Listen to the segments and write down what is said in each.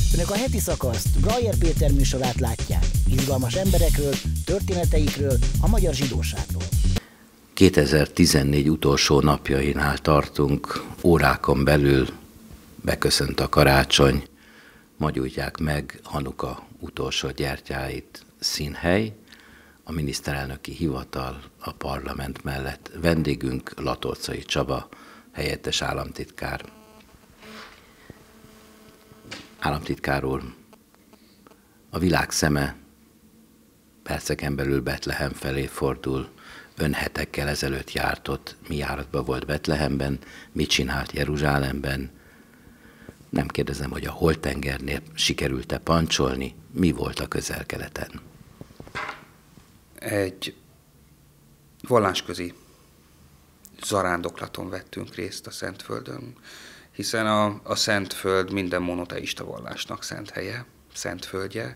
Önök a heti szakaszt, Brajer Péter műsorát látják. Izgalmas emberekről, történeteikről, a magyar zsidóságról. 2014 utolsó napjainál tartunk, órákon belül beköszönt a karácsony, ma gyújtják meg Hanuka utolsó gyertyáit színhely, a miniszterelnöki hivatal a parlament mellett. Vendégünk Latorcai Csaba, helyettes államtitkár. Államtitkár úr, a világ szeme perceken belül Betlehem felé fordul. Ön hetekkel ezelőtt járt ott, mi járatban volt Betlehemben, mit csinált Jeruzsálemben. Nem kérdezem, hogy a Holtengernél sikerült-e pancsolni, mi volt a Közel-Keleten? Egy vallásközi zarándoklaton vettünk részt a Szentföldön, hiszen a Szentföld minden monoteista vallásnak szent helye, szent földje,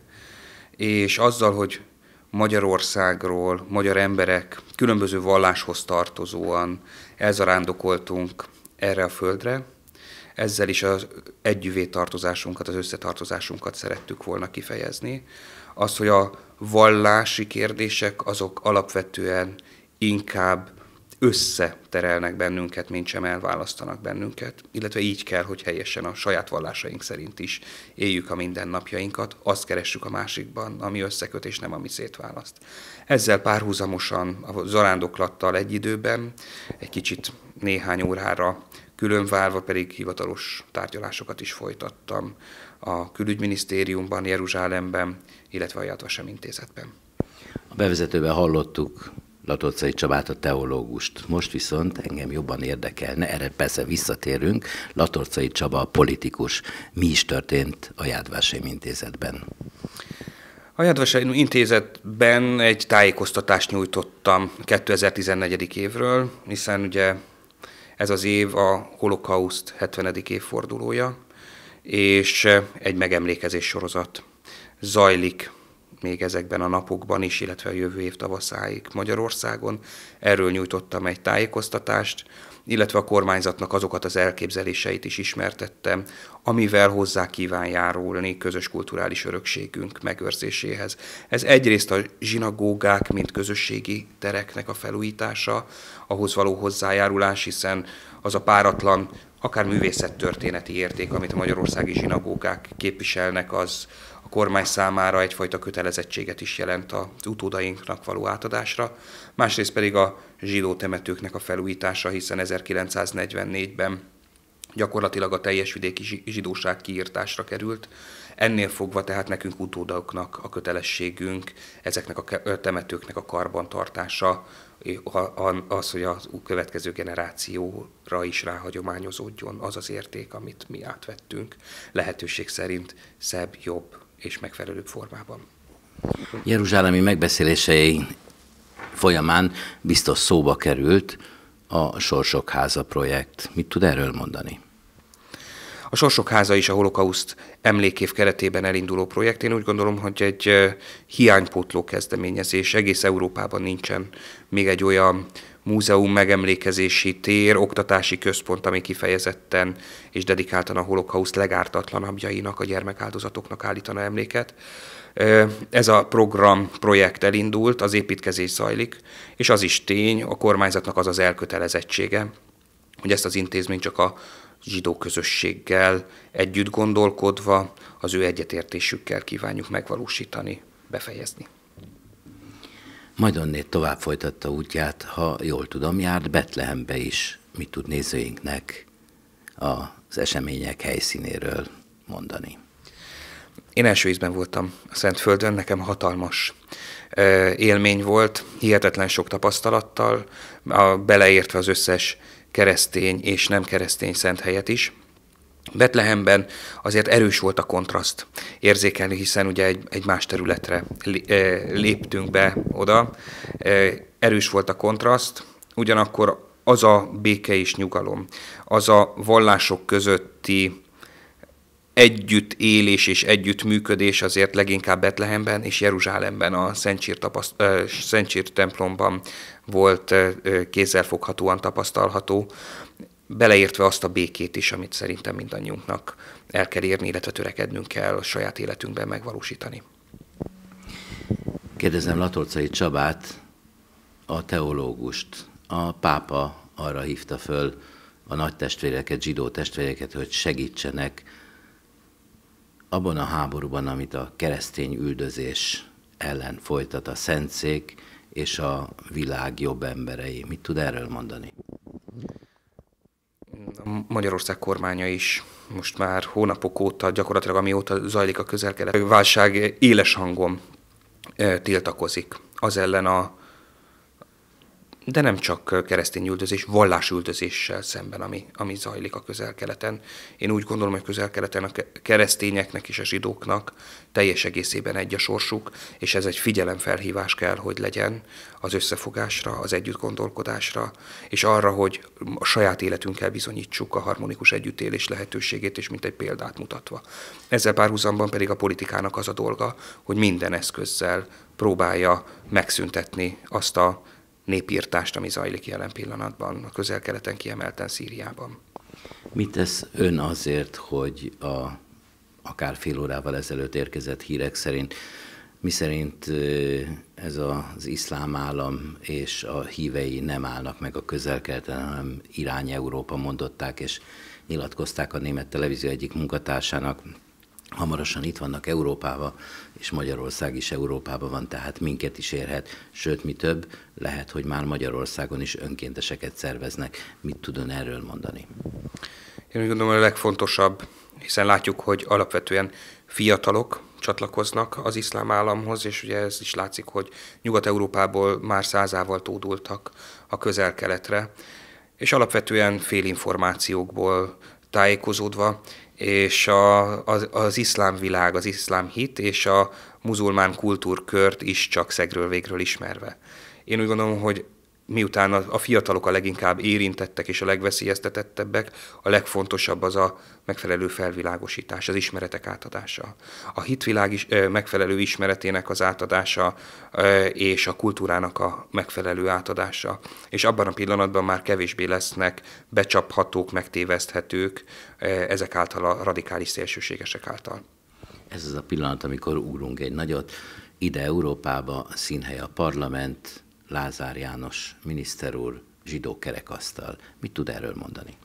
és azzal, hogy Magyarországról, magyar emberek különböző valláshoz tartozóan elzarándokoltunk erre a földre, ezzel is az együvé tartozásunkat, az összetartozásunkat szerettük volna kifejezni. Az, hogy a vallási kérdések azok alapvetően inkább összeterelnek bennünket, mint sem elválasztanak bennünket, illetve így kell, hogy helyesen a saját vallásaink szerint is éljük a mindennapjainkat, azt keressük a másikban, ami összeköt és nem ami szétválaszt. Ezzel párhuzamosan a zarándoklattal egy időben, egy kicsit néhány órára különválva pedig hivatalos tárgyalásokat is folytattam a Külügyminisztériumban, Jeruzsálemben, illetve a Yad Vashem intézetben. A bevezetőben hallottuk Latorcai Csabát, a teológust. Most viszont engem jobban érdekelne, erre persze visszatérünk, Latorcai Csaba, a politikus. Mi is történt a Yad Vashem intézetben? A Yad Vashem intézetben egy tájékoztatást nyújtottam 2014. évről, hiszen ugye ez az év a holokauszt 70. évfordulója, és egy megemlékezés sorozat zajlik még ezekben a napokban is, illetve a jövő év tavaszáig Magyarországon. Erről nyújtottam egy tájékoztatást, illetve a kormányzatnak azokat az elképzeléseit is ismertettem, amivel hozzá kíván járulni közös kulturális örökségünk megőrzéséhez. Ez egyrészt a zsinagógák, mint közösségi tereknek a felújítása, ahhoz való hozzájárulás, hiszen az a páratlan, akár művészettörténeti érték, amit a magyarországi zsinagógák képviselnek, az a kormány számára egyfajta kötelezettséget is jelent az utódainknak való átadásra. Másrészt pedig a zsidó temetőknek a felújítása, hiszen 1944-ben gyakorlatilag a teljes vidéki zsidóság kiirtásra került. Ennél fogva tehát nekünk utódoknak a kötelességünk ezeknek a temetőknek a karbantartása, az, hogy a következő generációra is ráhagyományozódjon az az érték, amit mi átvettünk, lehetőség szerint szebb, jobb és megfelelőbb formában. Jeruzsálemi megbeszélései folyamán biztos szóba került a Sorsok Háza projekt. Mit tud erről mondani? A Sorsok Háza is a holokauszt emlékév keretében elinduló projekt. Én úgy gondolom, hogy egy hiánypótló kezdeményezés. Egész Európában nincsen még egy olyan múzeum, megemlékezési tér, oktatási központ, ami kifejezetten és dedikáltan a holokauszt legártatlanabbjainak, a gyermekáldozatoknak állítana emléket. Ez a projekt elindult, az építkezés zajlik, és az is tény, a kormányzatnak az az elkötelezettsége, hogy ezt az intézményt csak a zsidó közösséggel együtt gondolkodva, az ő egyetértésükkel kívánjuk megvalósítani, befejezni. Majd onnét tovább folytatta útját, ha jól tudom, járt Betlehembe is. Mit tud nézőinknek az események helyszínéről mondani? Én első ízben voltam a Szentföldön, nekem hatalmas élmény volt, hihetetlen sok tapasztalattal, beleértve az összes keresztény és nem keresztény szent helyet is. Betlehemben azért erős volt a kontraszt érzékelni, hiszen ugye egy más területre léptünk be oda. Erős volt a kontraszt, ugyanakkor az a béke és nyugalom, az a vallások közötti együttélés és együttműködés azért leginkább Betlehemben és Jeruzsálemben, a Szent Csír templomban volt kézzelfoghatóan tapasztalható. beleértve azt a békét is, amit szerintem mindannyiunknak el kell érni, illetve törekednünk kell a saját életünkben megvalósítani. Kérdezem Latolczai Csabát, a teológust. A pápa arra hívta föl a nagy testvéreket, zsidó testvéreket, hogy segítsenek abban a háborúban, amit a keresztény üldözés ellen folytat a Szentszék és a világ jobb emberei. Mit tud erről mondani? A Magyarország kormánya is most már hónapok óta, gyakorlatilag amióta zajlik a közel-kelet válság, éles hangon tiltakozik az ellen de nem csak keresztény üldözés, vallásüldözéssel szemben, ami zajlik a közel-keleten. Én úgy gondolom, hogy közel-keleten a keresztényeknek és a zsidóknak teljes egészében egy a sorsuk, és ez egy figyelemfelhívás kell, hogy legyen az összefogásra, az együttgondolkodásra, és arra, hogy a saját életünkkel bizonyítsuk a harmonikus együttélés lehetőségét, és mint egy példát mutatva. Ezzel párhuzamban pedig a politikának az a dolga, hogy minden eszközzel próbálja megszüntetni azt a népírtást, ami zajlik jelen pillanatban a közel-keleten, kiemelten Szíriában. Mit tesz ön azért, hogy akár fél órával ezelőtt érkezett hírek szerint, miszerint ez az iszlám állam és a hívei nem állnak meg a közel-keleten, hanem irány Európa, mondották és nyilatkozták a német televízió egyik munkatársának. Hamarosan itt vannak Európában, és Magyarország is Európában van, tehát minket is érhet, sőt, mi több, lehet, hogy már Magyarországon is önkénteseket szerveznek. Mit tud ön erről mondani? Én úgy gondolom, a legfontosabb, hiszen látjuk, hogy alapvetően fiatalok csatlakoznak az iszlám államhoz, és ugye ez is látszik, hogy Nyugat-Európából már százával tódultak a közel-keletre, és alapvetően félinformációkból tájékozódva, és az iszlám világ, az iszlám hit és a muzulmán kultúrkört is csak szegről végről ismerve. Én úgy gondolom, hogy miután a fiatalok a leginkább érintettek és a legveszélyeztetettebbek, a legfontosabb az a megfelelő felvilágosítás, az ismeretek átadása. A hitvilág is, megfelelő ismeretének az átadása és a kultúrának a megfelelő átadása. És abban a pillanatban már kevésbé lesznek becsaphatók, megtéveszthetők ezek által, a radikális szélsőségesek által. Ez az a pillanat, amikor ugrunk egy nagyot. Ide Európába, színhely a parlament, Lázár János miniszter úr, zsidó kerekasztal. Mit tud erről mondani?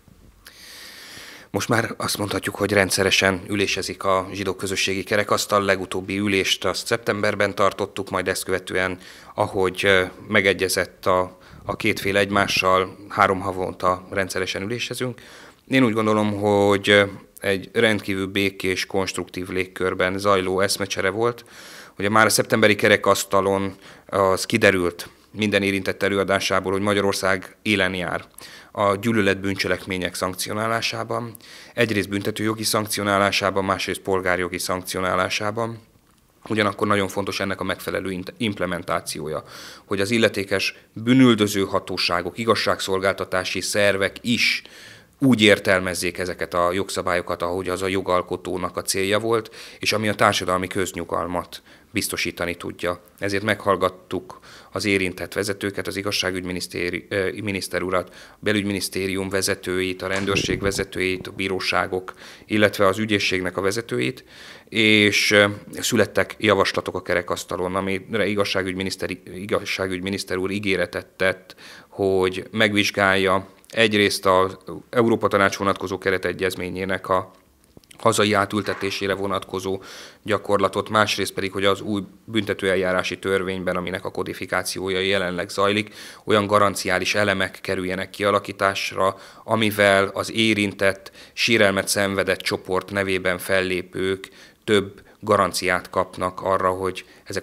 Most már azt mondhatjuk, hogy rendszeresen ülésezik a zsidó közösségi kerekasztal. Legutóbbi ülést azt szeptemberben tartottuk, majd ezt követően, ahogy megegyezett a két fél egymással, 3 havonta rendszeresen ülésezünk. Én úgy gondolom, hogy egy rendkívül békés, konstruktív légkörben zajló eszmecsere volt. Ugye már a szeptemberi kerekasztalon az kiderült minden érintett előadásából, hogy Magyarország élen jár a gyűlölet bűncselekmények szankcionálásában, egyrészt büntetőjogi szankcionálásában, másrészt polgárjogi szankcionálásában. Ugyanakkor nagyon fontos ennek a megfelelő implementációja, hogy az illetékes bűnüldöző hatóságok, igazságszolgáltatási szervek is úgy értelmezzék ezeket a jogszabályokat, ahogy az a jogalkotónak a célja volt, és ami a társadalmi köznyugalmat biztosítani tudja. Ezért meghallgattuk az érintett vezetőket, az igazságügyminiszter urat, a belügyminisztérium vezetőit, a rendőrség vezetőit, a bíróságok, illetve az ügyészségnek a vezetőit, és születtek javaslatok a kerekasztalon, amire igazságügyminiszter úr ígéretet tett, hogy megvizsgálja egyrészt az Európa Tanács vonatkozó keretegyezményének a hazai átültetésére vonatkozó gyakorlatot, másrészt pedig, hogy az új büntetőeljárási törvényben, aminek a kodifikációja jelenleg zajlik, olyan garanciális elemek kerüljenek kialakításra, amivel az érintett, sérelmet szenvedett csoport nevében fellépők több garanciát kapnak arra, hogy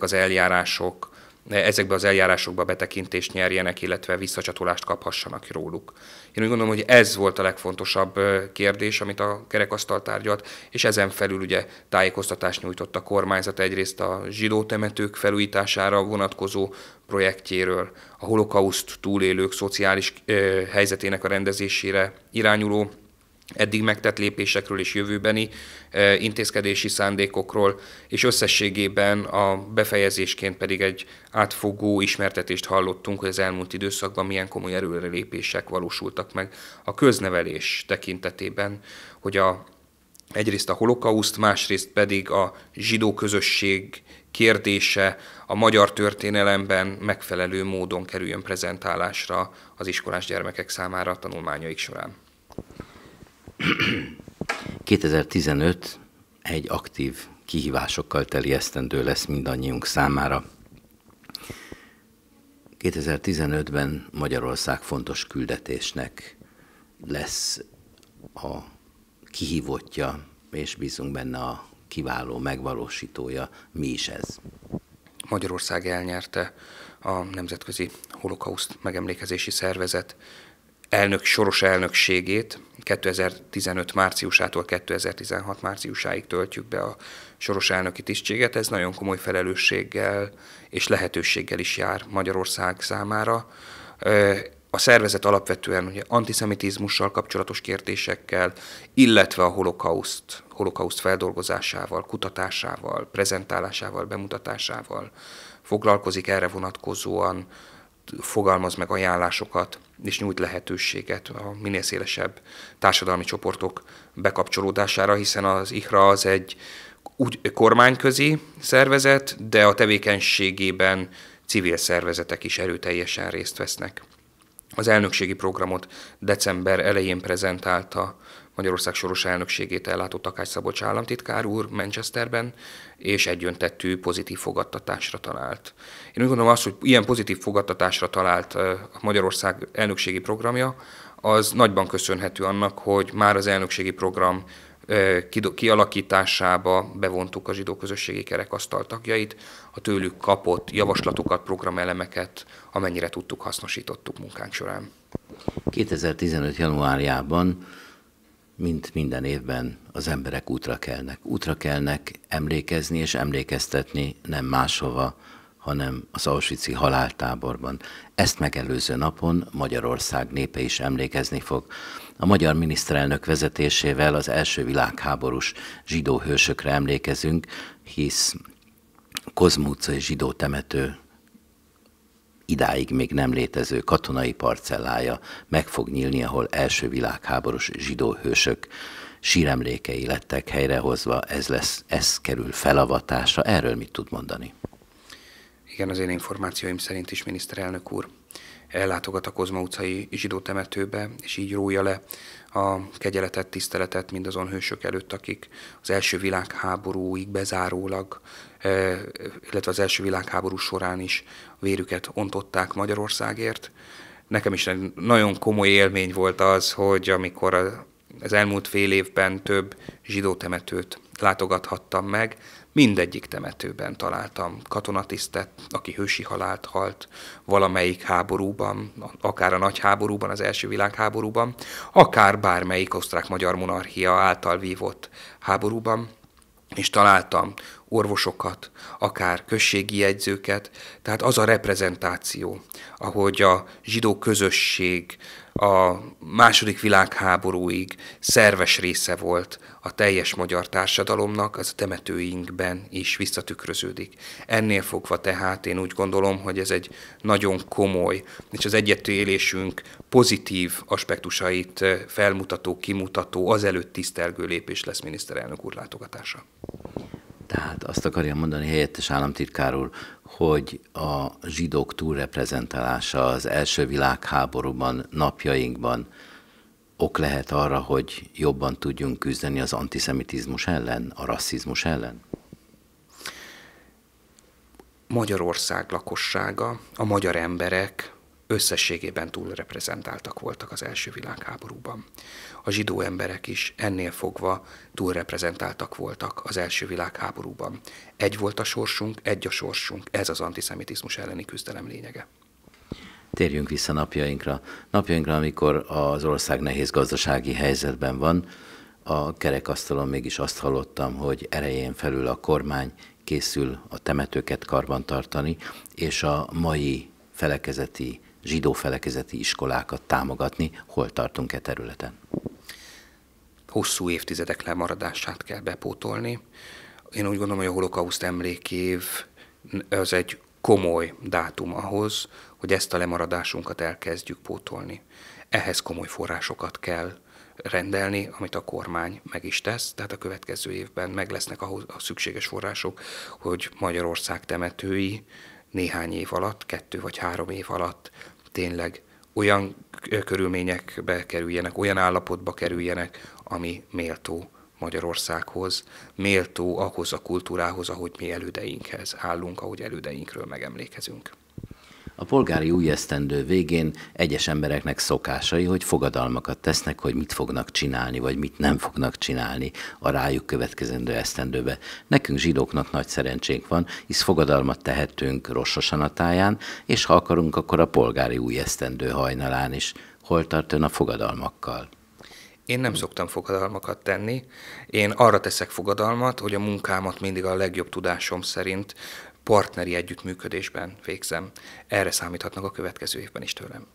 ezekbe az eljárásokba betekintést nyerjenek, illetve visszacsatolást kaphassanak róluk. Én úgy gondolom, hogy ez volt a legfontosabb kérdés, amit a kerekasztal tárgyalt, és ezen felül ugye tájékoztatást nyújtott a kormányzat egyrészt a zsidó temetők felújítására vonatkozó projektjéről, a holokauszt túlélők szociális helyzetének a rendezésére irányuló eddig megtett lépésekről és jövőbeni intézkedési szándékokról, és összességében a befejezésként pedig egy átfogó ismertetést hallottunk, hogy az elmúlt időszakban milyen komoly előrelépések valósultak meg a köznevelés tekintetében, hogy egyrészt a holokauszt, másrészt pedig a zsidó közösség kérdése a magyar történelemben megfelelő módon kerüljön prezentálásra az iskolás gyermekek számára a tanulmányaik során. 2015 egy aktív kihívásokkal teli esztendő lesz mindannyiunk számára. 2015-ben Magyarország fontos küldetésnek lesz a kihívottja, és bízunk benne a kiváló megvalósítója. Mi is ez? Magyarország elnyerte a Nemzetközi Holokauszt Megemlékezési Szervezet soros elnökségét. 2015 márciusától 2016 márciusáig töltjük be a soros elnöki tisztséget. Ez nagyon komoly felelősséggel és lehetőséggel is jár Magyarország számára. A szervezet alapvetően ugye antiszemitizmussal kapcsolatos kérdésekkel, illetve a holokauszt feldolgozásával, kutatásával, prezentálásával, bemutatásával foglalkozik, erre vonatkozóan fogalmaz meg ajánlásokat, és nyújt lehetőséget a minél szélesebb társadalmi csoportok bekapcsolódására, hiszen az IHRA az egy kormányközi szervezet, de a tevékenységében civil szervezetek is erőteljesen részt vesznek. Az elnökségi programot december elején prezentálta Magyarország soros elnökségét ellátó Takács Szabolcs államtitkár úr Manchesterben, és egyöntetű pozitív fogadtatásra talált. Én úgy gondolom azt, hogy ilyen pozitív fogadtatásra talált a Magyarország elnökségi programja, az nagyban köszönhető annak, hogy már az elnökségi program kialakításába bevontuk a zsidó közösségi kerekasztal tagjait, a tőlük kapott javaslatokat, programelemeket, amennyire tudtuk, hasznosítottuk munkánk során. 2015. januárjában, mint minden évben, az emberek útra kelnek. Útra kelnek emlékezni és emlékeztetni nem máshova, hanem az auschwitzi haláltáborban. Ezt megelőző napon Magyarország népe is emlékezni fog. A magyar miniszterelnök vezetésével az első világháborús zsidó hősökre emlékezünk, hisz Kozma utcai zsidó temető idáig még nem létező katonai parcellája meg fog nyílni, ahol első világháborús zsidó hősök síremlékei lettek helyrehozva, ez kerül felavatásra. Erről mit tud mondani? Igen, az én információim szerint is miniszterelnök úr ellátogat a Kozma utcai zsidó temetőbe, és így rója le a kegyeletet, tiszteletet mindazon hősök előtt, akik az első világháborúig bezárólag, illetve az első világháború során is vérüket ontották Magyarországért. Nekem is nagyon komoly élmény volt az, hogy amikor az elmúlt fél évben több zsidó temetőt látogathattam meg, mindegyik temetőben találtam katonatisztet, aki hősi halált halt valamelyik háborúban, akár a nagy háborúban, az első világháborúban, akár bármelyik osztrák-magyar monarchia által vívott háborúban, és találtam orvosokat, akár községi jegyzőket, tehát az a reprezentáció, ahogy a zsidó közösség a második világháborúig szerves része volt a teljes magyar társadalomnak, az a temetőinkben is visszatükröződik. Ennél fogva tehát én úgy gondolom, hogy ez egy nagyon komoly, és az együttélésünk pozitív aspektusait felmutató, kimutató, azelőtt tisztelgő lépés lesz miniszterelnök úr látogatása. Tehát azt akarja mondani helyettes államtitkár úr, hogy a zsidók túlreprezentálása az első világháborúban, napjainkban ok lehet arra, hogy jobban tudjunk küzdeni az antiszemitizmus ellen, a rasszizmus ellen? Magyarország lakossága, a magyar emberek összességében túlreprezentáltak voltak az első világháborúban. A zsidó emberek is ennél fogva túlreprezentáltak voltak az első világháborúban. Egy volt a sorsunk, egy a sorsunk. Ez az antiszemitizmus elleni küzdelem lényege. Térjünk vissza napjainkra. Napjainkra, amikor az ország nehéz gazdasági helyzetben van, a kerekasztalon mégis azt hallottam, hogy erején felül a kormány készül a temetőket karbantartani, és a mai zsidó felekezeti iskolákat támogatni. Hol tartunk e területen? hosszú évtizedek lemaradását kell bepótolni. Én úgy gondolom, hogy a holokauszt emlékév az egy komoly dátum ahhoz, hogy ezt a lemaradásunkat elkezdjük pótolni. Ehhez komoly forrásokat kell rendelni, amit a kormány meg is tesz, tehát a következő évben meg lesznek ahhoz a szükséges források, hogy Magyarország temetői néhány év alatt, 2 vagy 3 év alatt tényleg olyan körülményekbe kerüljenek, olyan állapotba kerüljenek, ami méltó Magyarországhoz, méltó ahhoz a kultúrához, ahogy mi elődeinkhez állunk, ahogy elődeinkről megemlékezünk. A polgári új esztendő végén egyes embereknek szokásai, hogy fogadalmakat tesznek, hogy mit fognak csinálni, vagy mit nem fognak csinálni a rájuk következendő esztendőbe. Nekünk zsidóknak nagy szerencsénk van, hisz fogadalmat tehetünk Rosh Hasana táján, és ha akarunk, akkor a polgári új esztendő hajnalán is. Hol tart ön a fogadalmakkal? Én nem szoktam fogadalmakat tenni. Én arra teszek fogadalmat, hogy a munkámat mindig a legjobb tudásom szerint partneri együttműködésben végzem. Erre számíthatnak a következő évben is tőlem.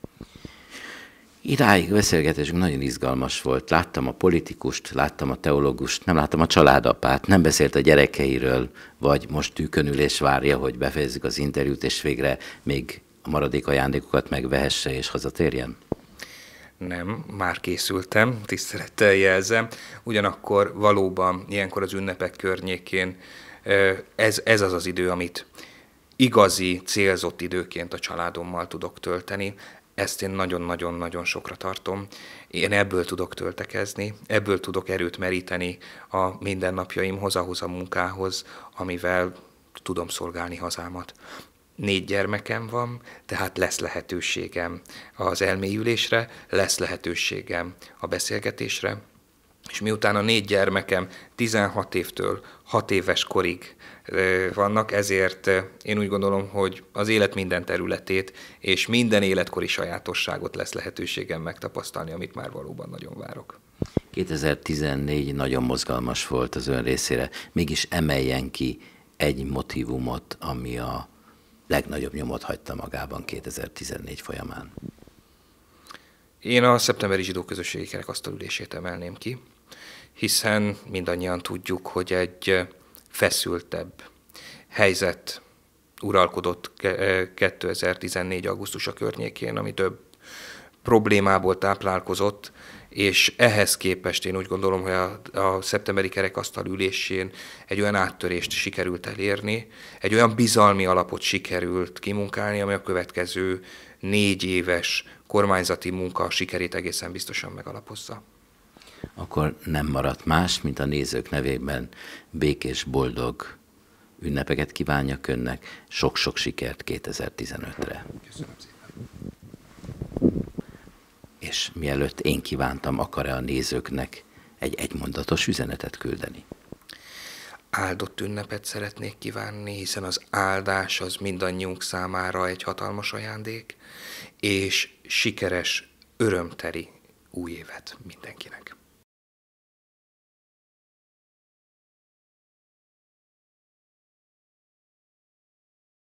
Idáig beszélgetésünk nagyon izgalmas volt. Láttam a politikust, láttam a teológust, nem láttam a családapát, nem beszélt a gyerekeiről, vagy most tűkönül és várja, hogy befejezzük az interjút, és végre még a maradék ajándékokat megvehesse és hazatérjen? Nem, már készültem, tisztelettel jelzem. Ugyanakkor valóban ilyenkor az ünnepek környékén ez az az idő, amit igazi, célzott időként a családommal tudok tölteni. Ezt én nagyon-nagyon-nagyon sokra tartom. Én ebből tudok töltekezni, ebből tudok erőt meríteni a mindennapjaimhoz, ahhoz a munkához, amivel tudom szolgálni hazámat. 4 gyermekem van, tehát lesz lehetőségem az elmélyülésre, lesz lehetőségem a beszélgetésre, és miután a 4 gyermekem 16 évtől 6 éves korig vannak, ezért én úgy gondolom, hogy az élet minden területét és minden életkori sajátosságot lesz lehetőségem megtapasztalni, amit már valóban nagyon várok. 2014 nagyon mozgalmas volt az ön részére. Mégis emeljen ki egy motívumot, ami a legnagyobb nyomot hagyta magában 2014 folyamán. Én a szeptemberi zsidó közösségi kerekasztalülését emelném ki, hiszen mindannyian tudjuk, hogy egy feszültebb helyzet uralkodott 2014. augusztusa környékén, ami több problémából táplálkozott, és ehhez képest én úgy gondolom, hogy a szeptemberi kerekasztal ülésén egy olyan áttörést sikerült elérni, egy olyan bizalmi alapot sikerült kimunkálni, ami a következő 4 éves kormányzati munka sikerét egészen biztosan megalapozza. Akkor nem maradt más, mint a nézők nevében békés, boldog ünnepeket kívánjak önnek, sok-sok sikert 2015-re. Köszönöm szépen. És mielőtt én kívántam, akar-e a nézőknek egy egymondatos üzenetet küldeni? Áldott ünnepet szeretnék kívánni, hiszen az áldás az mindannyiunk számára egy hatalmas ajándék, és sikeres, örömteli új évet mindenkinek.